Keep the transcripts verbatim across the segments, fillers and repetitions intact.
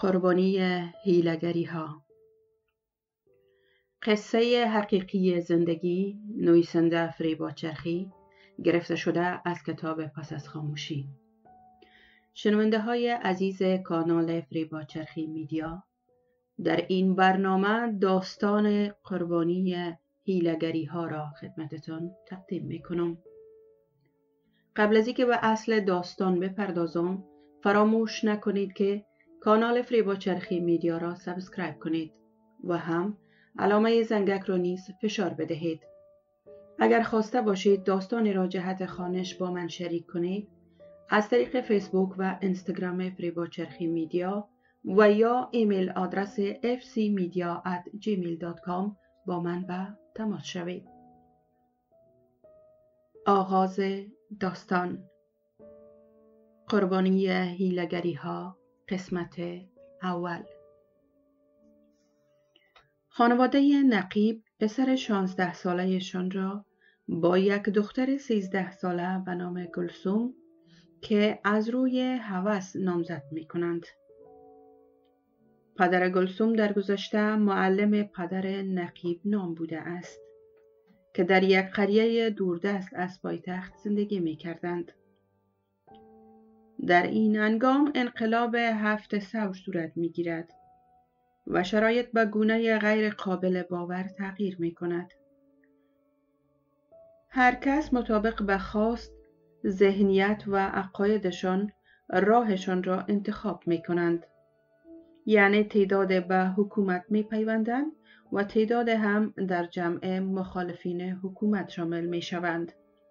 قربانی هیله‌گری ها. قصه حقیقی زندگی، نویسنده فریبا چرخی، گرفته شده از کتاب پس از خاموشی. شنونده های عزیز کانال فریبا چرخی میدیا، در این برنامه داستان قربانی هیله‌گری ها را خدمتتان تقدیم می کنم. قبل از اینکه به اصل داستان بپردازم، فراموش نکنید که کانال فریبا چرخی میدیا را سابسکرایب کنید و هم علامه زنگک را نیز فشار بدهید. اگر خواسته باشید داستانی را جهت خوانش با من شریک کنید، از طریق فیسبوک و اینستاگرام فریبا چرخی میدیا و یا ایمیل آدرس اف سی میدیا ات جیمیل دات کام با من به تماس شوید. آغاز داستان، قربانی هیله‌گری ها، قسمت اول. خانواده نقیب پسر شانزده ساله‌شان را با یک دختر سیزده ساله به نام گلسوم که از روی هوس نامزد می کنند. پدر گلسوم در گذشته معلم پدر نقیب نام بوده است که در یک قریه دوردست از پایتخت زندگی می کردند. در این هنگام انقلاب هفت ثور صورت می گیرد و شرایط به گونه غیر قابل باور تغییر می کند. هر کس مطابق به خواست، ذهنیت و عقایدشان راهشان را انتخاب می کنند. یعنی تعداد به حکومت می پیوندند و تعداد هم در جمع مخالفین حکومت شامل می شوند.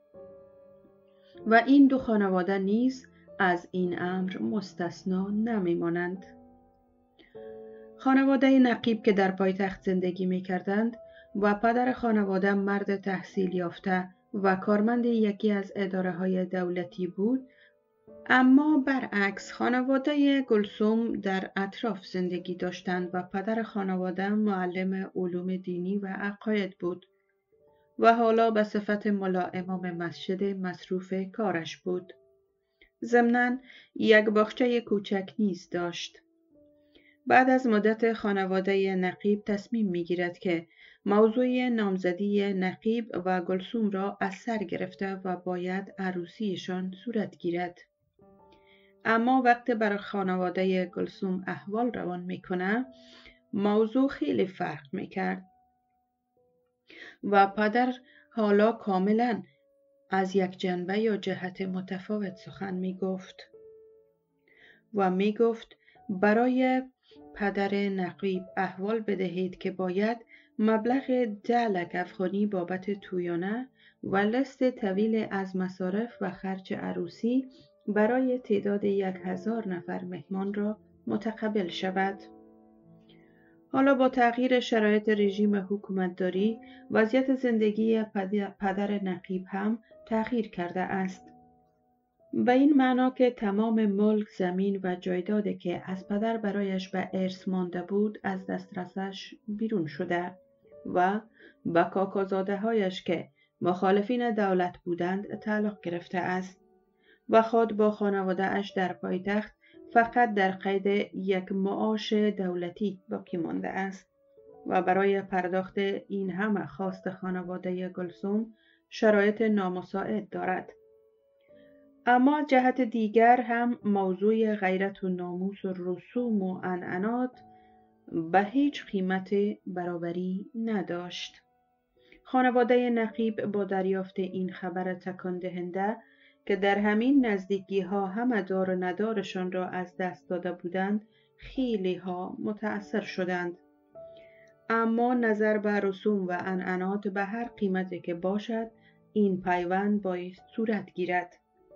و این دو خانواده نیز از این امر مستثنا نمی مانند. خانواده نقیب که در پایتخت زندگی می کردند و پدر خانواده مرد تحصیل یافته و کارمند یکی از اداره های دولتی بود، اما برعکس خانواده گلسوم در اطراف زندگی داشتند و پدر خانواده معلم علوم دینی و عقاید بود و حالا به صفت ملا امام مسجد مصروف کارش بود. ضمناً یک باغچه کوچک نیز داشت. بعد از مدت خانواده نقیب تصمیم می‌گیرد که موضوع نامزدی نقیب و گلسوم را از سر گرفته و باید عروسیشان صورت گیرد. اما وقتی برای خانواده گلسوم احوال روان میکنه، موضوع خیلی فرق میکرد و پدر حالا کاملا از یک جنبه یا جهت متفاوت سخن میگفت و میگفت برای پدر نقیب احوال بدهید که باید مبلغ ده لک افغانی بابت تویانه و لست طویل از مصارف و خرج عروسی برای تعداد یک هزار نفر مهمان را متقبل شود. حالا با تغییر شرایط رژیم حکومتداری، وضعیت زندگی پدر نقیب هم تغییر کرده است. به این معنا که تمام ملک، زمین و جایدادی که از پدر برایش به ارث مانده بود از دسترسش بیرون شده و به کاکازاده هایش که مخالفین دولت بودند تعلق گرفته است و خود با خانواده اش در پایتخت فقط در قید یک معاش دولتی باقی مانده است و برای پرداخت این همه خواست خانواده گلسوم شرایط نامساعد دارد. اما جهت دیگر هم موضوع غیرت و ناموس و رسوم و عنعنات به هیچ قیمت برابری نداشت. خانواده نقیب با دریافت این خبر تکان دهنده که در همین نزدیکی ها همه دار و ندارشان را از دست داده بودند خیلی ها متأثر شدند. اما نظر به رسوم و عنعنات به هر قیمتی که باشد این پیوند باید صورت گیرد.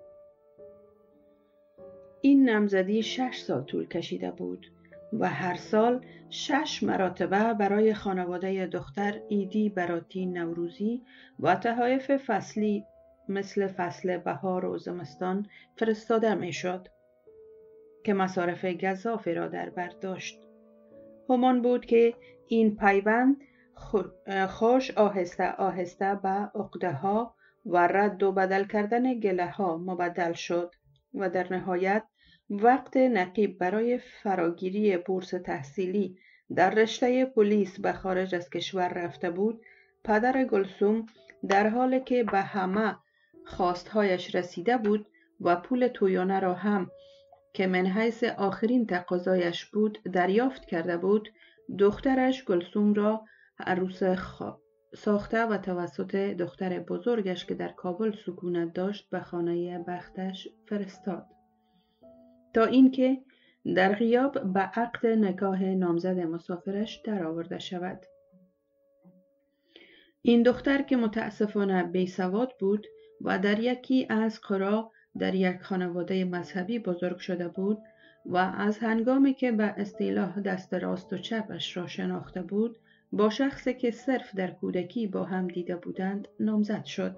این نامزدی شش سال طول کشیده بود و هر سال شش مرتبه برای خانواده دختر عیدی، براتی، نوروزی و تحایف فصلی مثل فصل بهار و زمستان فرستاده می شد که مصارف گزافی را در بر داشت. همان بود که این پیوند خوش آهسته آهسته به عقده ها و رد و بدل کردن گله ها مبدل شد و در نهایت وقت نقیب برای فراگیری بورس تحصیلی در رشته پلیس به خارج از کشور رفته بود، پدر گلسوم در حالی که به همه خواستهایش رسیده بود و پول تویانه را هم که من حیث آخرین تقاضایش بود دریافت کرده بود، دخترش گلسوم را عروس ساخته و توسط دختر بزرگش که در کابل سکونت داشت به خانه بختش فرستاد تا اینکه در غیاب به عقد نکاح نامزد مسافرش درآورده شود. این دختر که متاسفانه بیسواد بود و در یکی از قرا در یک خانواده مذهبی بزرگ شده بود و از هنگامی که به اصطلاح دست راست و چپش را شناخته بود، با شخصی که صرف در کودکی با هم دیده بودند نامزد شد.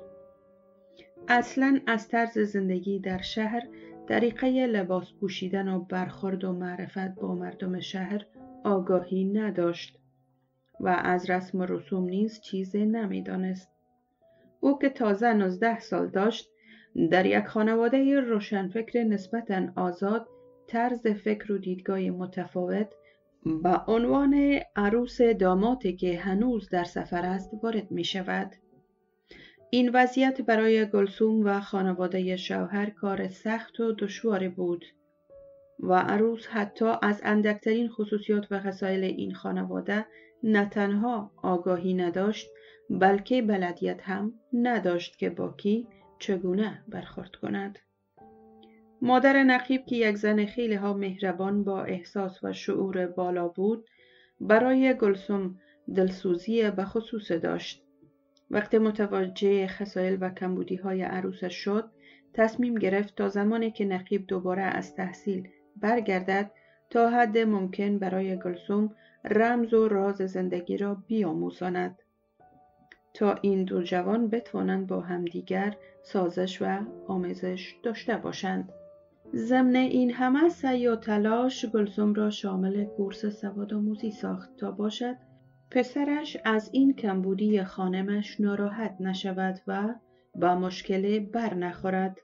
اصلاً از طرز زندگی در شهر، طریقه لباس پوشیدن و برخورد و معرفت با مردم شهر آگاهی نداشت و از رسم و رسوم نیز چیزی نمی‌دانست. او که تازه نوزده سال داشت، در یک خانواده روشنفکر نسبتاً آزاد، طرز فکر و دیدگاه متفاوت، به عنوان عروس دامادی که هنوز در سفر است وارد می شود. این وضعیت برای گلسوم و خانواده شوهر کار سخت و دشواری بود و عروس حتی از اندکترین خصوصیات و خصایل این خانواده نه تنها آگاهی نداشت، بلکه بلدیت هم نداشت که با کی چگونه برخورد کند. مادر نقیب که یک زن خیلی ها مهربان با احساس و شعور بالا بود، برای گلسوم دلسوزی به خصوص داشت. وقتی متوجه خصایل و کمبودی های عروسش شد، تصمیم گرفت تا زمانی که نقیب دوباره از تحصیل برگردد تا حد ممکن برای گلسوم رمز و راز زندگی را بیاموزاند تا این دو جوان بتوانند با همدیگر سازش و آمیزش داشته باشند. ضمن این همه سعی و تلاش گلسوم را شامل کورس سوادآموزی ساخت تا باشد پسرش از این کمبودی خانمش ناراحت نشود و با مشکل بر نخورد.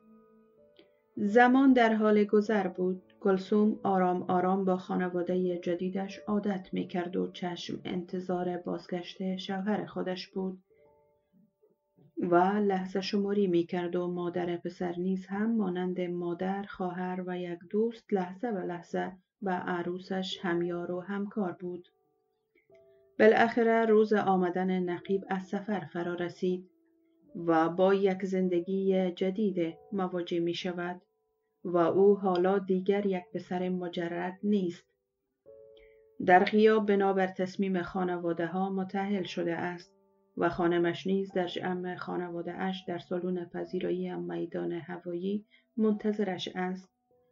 زمان در حال گذر بود. گلسوم آرام آرام با خانواده جدیدش عادت می کرد و چشم انتظار بازگشت شوهر خودش بود و لحظه شماری می کرد و مادر پسر نیز هم مانند مادر، خواهر و یک دوست لحظه به لحظه با عروسش همیار و همکار بود. بالاخره روز آمدن نقیب از سفر فرا رسید و با یک زندگی جدید مواجه می شود و او حالا دیگر یک پسر مجرد نیست. در غیاب بنابر تصمیم خانواده ها متأهل شده است و خانمش نیز در جمع خانواده اش در سالن پذیرایی میدان هوایی منتظرش است.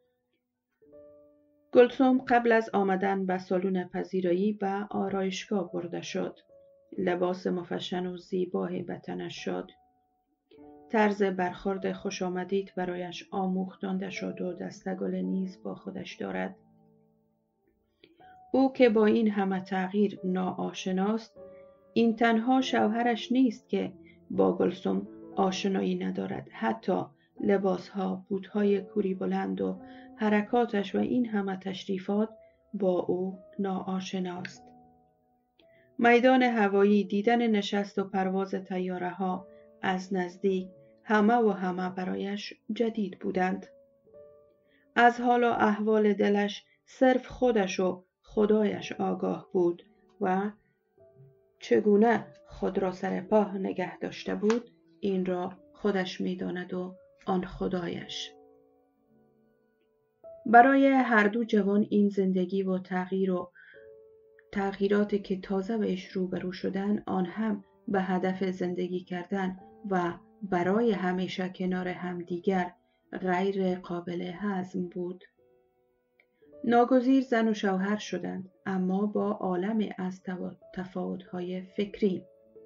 گلسوم قبل از آمدن به سالن پذیرایی به آرایشگاه برده شد. لباس مفشن و زیبایی به تنش شد. طرز برخورد خوش آمدید برایش آموختانده شد و دستگل نیز با خودش دارد. او که با این همه تغییر ناآشناست، این تنها شوهرش نیست که با گلسوم آشنایی ندارد، حتی لباسها، بوتهای کوری بلند و حرکاتش و این همه تشریفات با او ناآشناست. میدان هوایی، دیدن نشست و پرواز طیاره ها از نزدیک، همه و همه برایش جدید بودند. از حال و احوال دلش صرف خودش و خدایش آگاه بود و چگونه خود را سر پا نگه داشته بود این را خودش می‌داند و آن خدایش. برای هر دو جوان این زندگی و تغییر و تغییراتی که تازه بهش روبرو شدن، آن هم به هدف زندگی کردن و برای همیشه کنار همدیگر غیر قابل هضم بود. ناگزیر زن و شوهر شدند، اما با عالمی از تفاوت‌های فکری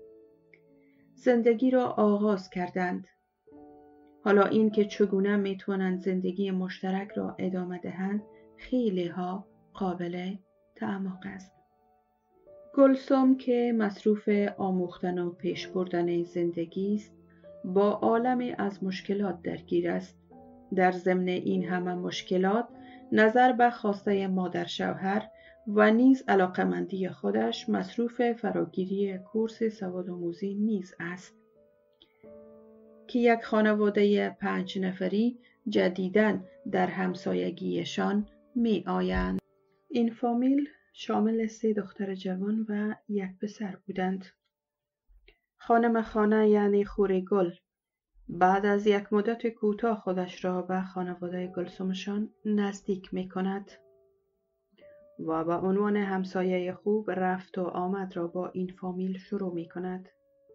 زندگی را آغاز کردند. حالا این که چگونه میتوانند زندگی مشترک را ادامه دهند خیلی ها قابل تعمق است. گلسوم که مصروف آموختن و پیش بردن زندگی است، با عالمی از مشکلات درگیر است. در ضمن این همه مشکلات نظر به خواسته مادر شوهر و نیز علاقمندی خودش مصروف فراگیری کورس سوادآموزی نیز است که یک خانواده پنج نفری جدیداً در همسایگیشان می آیند. این فامیل شامل سه دختر جوان و یک پسر بودند. خانم خانه یعنی خوریگل بعد از یک مدت کوتاه خودش را به خانواده گلسومشان نزدیک می کند و به عنوان همسایه خوب رفت و آمد را با این فامیل شروع می کند.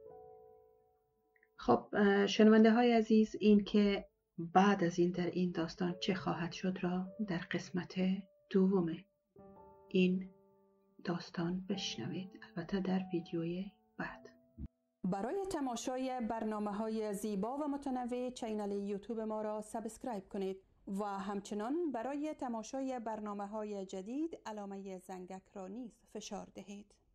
خب شنونده های عزیز، این که بعد از این در این داستان چه خواهد شد را در قسمت دوم این داستان بشنوید، البته در ویدیوی بعد. برای تماشای برنامه‌های زیبا و متنوع چینل یوتیوب ما را سابسکرایب کنید و همچنان برای تماشای برنامه‌های جدید علامه زنگک را نیز فشار دهید.